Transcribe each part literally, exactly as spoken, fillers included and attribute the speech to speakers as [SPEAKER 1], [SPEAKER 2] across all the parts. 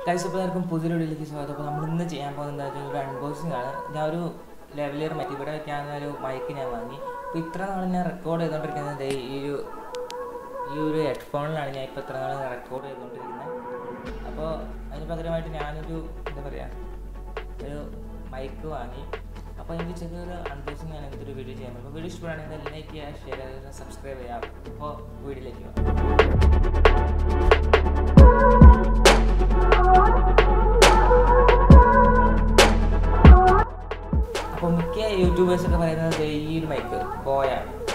[SPEAKER 1] Guys അപ്പോൾ എല്ലാവർക്കും പുതിയൊരു വീഡിയോയിലേക്ക് സ്വാഗതം. അപ്പോൾ നമ്മൾ ഇന്ന് ചെയ്യാൻ പോകുന്നത് ഒരു അൺബോക്സിംഗ് ആണ്. ഞാൻ ഒരു ലെവലിയർ മറ്റേ ഇവിടെ വയ്ക്കാൻ ഒരു മൈക്ക് ഞാൻ വാങ്ങി. അപ്പോൾ ഇത്ര നാൾ ഞാൻ റെക്കോർഡ് ചെയ്തുകൊണ്ടിരിക്കുന്നത് ഈ ഒരു ഈ ഒരു ഹെഡ്ഫോണിലാണ് ഞാൻ ഇപ്പോൾ ഇത്ര നാൾ റെക്കോർഡ് ചെയ്തുകൊണ്ടിരിക്കുന്നത്. അപ്പോൾ അതിന് പകരമായിട്ട് ഞാനൊരു എന്താ പറയുക ഒരു മൈക്ക് വാങ്ങി. അപ്പോൾ എനിക്ക് ചെറിയൊരു അൺബോക്സിംഗ് ഞാൻ എന്തൊരു വീഡിയോ ചെയ്യാൻ പറ്റും. അപ്പോൾ വീഡിയോ ഇഷ്ടപ്പെടുകയാണെങ്കിൽ ലൈക്ക് ചെയ്യുക, ഷെയർ ചെയ്യുക, സബ്സ്ക്രൈബ് ചെയ്യാം. അപ്പോൾ വീഡിയോയിലേക്ക് പോകാം. അപ്പോൾ മിക്ക യൂട്യൂബേഴ്സൊക്കെ പറയുന്നത് ഈ ഒരു മൈക്ക് ബോയ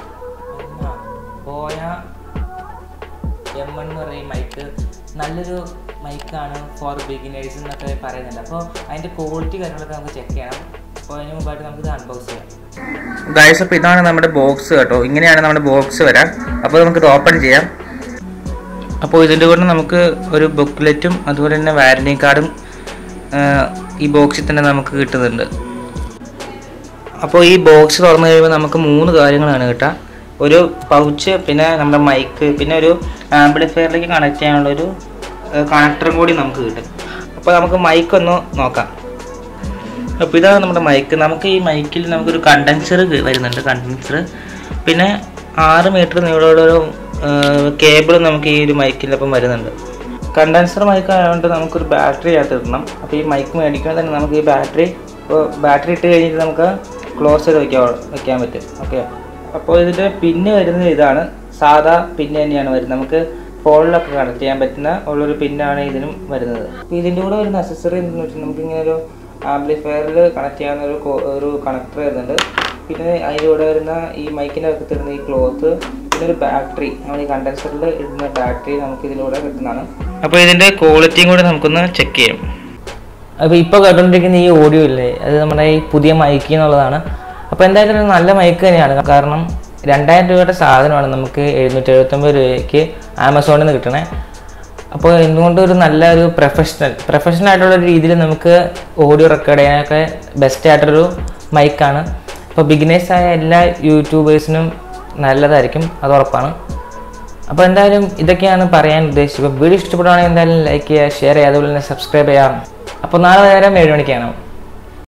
[SPEAKER 1] ബോയ എം എന്ന് പറയുന്ന മൈക്ക് നല്ലൊരു മൈക്കാണ് ഫോർ ബിഗിനേഴ്സ് എന്നൊക്കെ പറയുന്നുണ്ട്. അപ്പോൾ അതിൻ്റെ ക്വാളിറ്റി കാര്യങ്ങളൊക്കെ നമുക്ക് ചെക്ക് ചെയ്യണം. അപ്പോൾ അതിന് മുമ്പായിട്ട് നമുക്കിത് അൺബോക്സ് ചെയ്യാം.
[SPEAKER 2] ഗൈസ്, അപ്പോൾ ഇതാണ് നമ്മുടെ ബോക്സ് കേട്ടോ. ഇങ്ങനെയാണ് നമ്മുടെ ബോക്സ് വരാം. അപ്പോൾ നമുക്കിത് ഓപ്പൺ ചെയ്യാം. അപ്പോൾ ഇതിൻ്റെ കൂടെ നമുക്ക് ഒരു ബുക്ക്ലെറ്റും അതുപോലെ തന്നെ വാറണ്ടി കാർഡും ഈ ബോക്സിൽ തന്നെ നമുക്ക് കിട്ടുന്നുണ്ട്. അപ്പോൾ ഈ ബോക്സ് തുറന്നു കഴിയുമ്പോൾ നമുക്ക് മൂന്ന് കാര്യങ്ങളാണ് കിട്ടുക. ഒരു പൗച്ച്, പിന്നെ നമ്മുടെ മൈക്ക്, പിന്നെ ഒരു ആംപ്ലിഫയറിലേക്ക് കണക്ട് ചെയ്യാനുള്ളൊരു കണക്ടറും കൂടി നമുക്ക് കിട്ടും. അപ്പോൾ നമുക്ക് മൈക്ക് ഒന്ന് നോക്കാം. അപ്പോൾ ഇതാണ് നമ്മുടെ മൈക്ക്. നമുക്ക് ഈ മൈക്കിൽ നമുക്കൊരു കണ്ടൻസർ വരുന്നുണ്ട്, കണ്ടൻസർ പിന്നെ ആറ് മീറ്റർ നീളമുള്ളൊരു കേബിൾ നമുക്ക് ഈ ഒരു മൈക്കിനൊപ്പം വരുന്നുണ്ട്. കണ്ടൻസർ മൈക്ക് ആയതുകൊണ്ട് നമുക്കൊരു ബാറ്ററി അകത്ത് ഇടണം. അപ്പോൾ ഈ മൈക്ക് മേടിക്കുമ്പോൾ തന്നെ നമുക്ക് ഈ ബാറ്ററി ഇപ്പോൾ ബാറ്ററി ഇട്ട് കഴിഞ്ഞിട്ട് നമുക്ക് ക്ലോസ് ചെയ്ത് വയ്ക്കാൻ വയ്ക്കാൻ പറ്റും. ഓക്കെ, അപ്പോൾ ഇതിൻ്റെ പിന്ന് വരുന്നത് ഇതാണ്, സാധാ പിന്ന് തന്നെയാണ് വരുന്നത്. നമുക്ക് ഫോണിലൊക്കെ കണക്ട് ചെയ്യാൻ പറ്റുന്ന ഉള്ളൊരു പിന്നാണ് ഇതിനും വരുന്നത്. അപ്പോൾ ഇതിൻ്റെ കൂടെ വരുന്ന അക്സസറി എന്താണെന്ന് വെച്ചാൽ നമുക്കിങ്ങനെ ഒരു ആംപ്ലിഫയറിൽ കണക്ട് ചെയ്യാവുന്ന ഒരു ഒരു കണക്ടർ വരുന്നുണ്ട്. പിന്നെ അതിൻ്റെ കൂടെ വരുന്ന ഈ മൈക്കിൻ്റെ അകത്ത് ഇടുന്ന ഈ ക്ലോത്ത്, പിന്നെ ഒരു ബാറ്ററി, നമ്മൾ ഈ കണ്ടൻസറിൽ ഇടുന്ന ബാറ്ററി നമുക്ക് ഇതിലൂടെ കിട്ടുന്നതാണ്. അപ്പോൾ ഇതിൻ്റെ ക്വാളിറ്റിയും കൂടി നമുക്കൊന്ന് ചെക്ക് ചെയ്യാം.
[SPEAKER 1] അപ്പോൾ ഇപ്പോൾ കേട്ടുകൊണ്ടിരിക്കുന്ന ഈ ഓഡിയോ ഇല്ലേ, അത് നമ്മുടെ ഈ പുതിയ മൈക്ക് എന്നുള്ളതാണ്. അപ്പോൾ എന്തായാലും ഒരു നല്ല മൈക്ക് തന്നെയാണ്. കാരണം രണ്ടായിരം രൂപയുടെ സാധനമാണ് നമുക്ക് എഴുന്നൂറ്റി എഴുപത്തൊമ്പത് രൂപയ്ക്ക് ആമസോണിൽ നിന്ന് കിട്ടണേ. അപ്പോൾ എന്തുകൊണ്ട് ഒരു നല്ല ഒരു പ്രൊഫഷണൽ പ്രൊഫഷണൽ ആയിട്ടുള്ള രീതിയിൽ നമുക്ക് ഓഡിയോ റെക്കോർഡ് ചെയ്യാനൊക്കെ ബെസ്റ്റ് ആയിട്ടൊരു മൈക്കാണ്. അപ്പോൾ ബിഗിനേഴ്സായ എല്ലാ യൂട്യൂബേഴ്സിനും നല്ലതായിരിക്കും, അത് ഉറപ്പാണ്. അപ്പോൾ എന്തായാലും ഇതൊക്കെയാണ് പറയാൻ ഉദ്ദേശിച്ചത്. വീഡിയോ ഇഷ്ടപ്പെടുകയാണെങ്കിൽ എന്തായാലും ലൈക്ക് ചെയ്യുക, ഷെയർ ചെയ്യുക, അതുപോലെ തന്നെ സബ്സ്ക്രൈബ് ചെയ്യാം. അപ്പോൾ നാളെ നേരം ഏഴ് മണിക്കാണ്.